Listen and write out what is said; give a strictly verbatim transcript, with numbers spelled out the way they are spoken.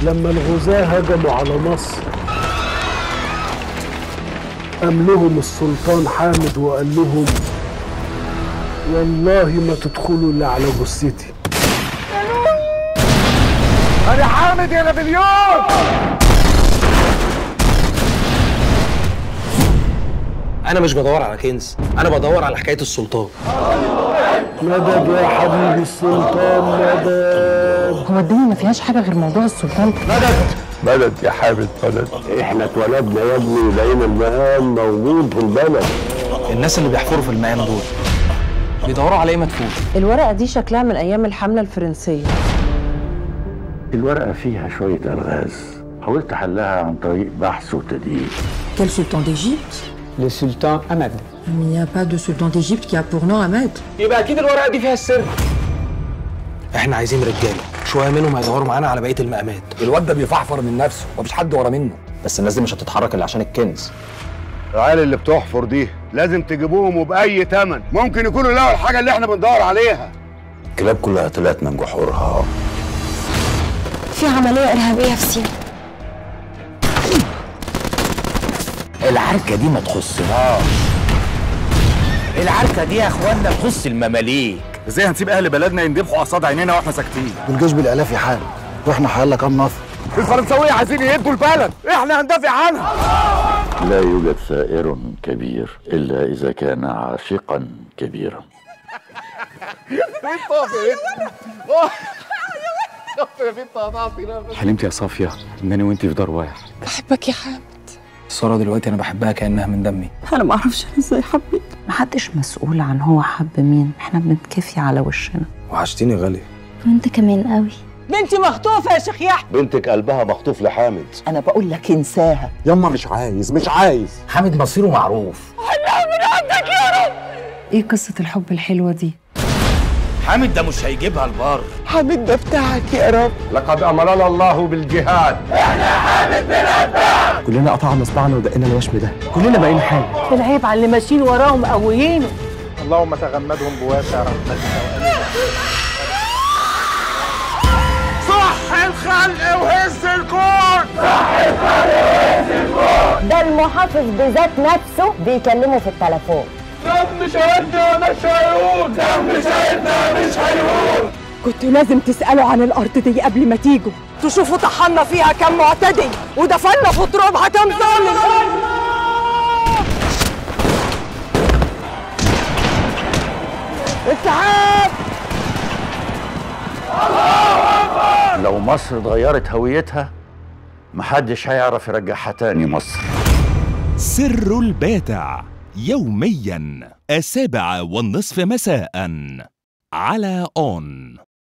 لما الغزاة هجموا على مصر قام لهم السلطان حامد وقال لهم والله ما تدخلوا الا على جثتي. انا حامد يا نابليون. انا مش بدور على كنز، انا بدور على حكايه السلطان. مدد يا حبيبي السلطان مدد. هو الدنيا ما فيهاش حاجه غير موضوع السلطان. مدد مدد يا حامد مدد. احنا اتولدنا يا ابني لقينا المقام موجود في البلد. الناس اللي بيحفروا في المقام دول بيدوروا على ايه مدفون؟ الورقه دي شكلها من ايام الحمله الفرنسيه. الورقة فيها شوية ألغاز، حاولت حلها عن طريق بحث وتدقيق. Quel sultan d'Égypte? Le sultan Ahmed. Il n'y a pas de sultan d'Égypte qui a pour nom Ahmed. يبقى اكيد الورقه دي فيها السر. احنا عايزين رجاله، شويه منهم هيدوروا معانا على بقيه المقامات. الواد ده بيفحفر من نفسه، مفيش حد ورا منه. بس الناس دي مش هتتحرك الا عشان الكنز. العيال اللي بتحفر دي لازم تجيبوهم وبأي تمن، ممكن يكونوا لقوا الحاجة اللي احنا بندور عليها. الكلاب كلها طلعت من جحورها. في عملية إرهابية في سينا. العركة دي ما تخصناش. العركة دي يا اخوانا تخص المماليك. ازاي هنسيب اهل بلدنا يندبحوا قصاد عينينا واحنا ساكتين؟ والجيش بالالاف يحارب واحنا حيالنا كام نفر. الفرنساوية عايزين يهدوا البلد، احنا هندافع عنها. لا يوجد ثائر كبير إلا إذا كان عاشقا كبيرا. حلمت يا صافية إنني وأنتي في دار واحد. بحبك يا حامد. سارة دلوقتي انا بحبها كانها من دمي. أنا ما أعرفش أنا إزاي حبيت. محدش مسؤول عن هو حب مين، احنا بنتكفي على وشنا. وحشتيني غالي. وأنت كمان قوي. بنتي مخطوفه يا شيخ يحيى. بنتك قلبها مخطوف لحامد. انا بقول لك انساها. يما مش عايز مش عايز. حامد مصيره معروف. ايه قصه الحب الحلوه دي؟ حامد ده مش هيجيبها البر. حامد ده بتاعك يا رب. لقد أمرنا الله بالجهاد. كلنا قطعنا اصبعنا ودقينا الوشم ده، كلنا بقينا حاجه. العيب على اللي ماشيين وراهم قويينه. اللهم تغمدهم بواسع رحمتك وأمينك. صح الخلق وهز الكون. صح الخلق وهز الكون. ده المحافظ بذات نفسه بيكلمه في التليفون. دم شهدنا مش هيقول، دم شهدنا مش هيقول. كنتوا لازم تسالوا عن الارض دي قبل ما تيجوا، تشوفوا طحنا فيها كم معتدي ودفنا في ترابها كم ظالم. السحاب. لو مصر اتغيرت هويتها محدش هيعرف يرجعها تاني مصر. سر الباتع يوميا السابعة والنصف مساء على أون.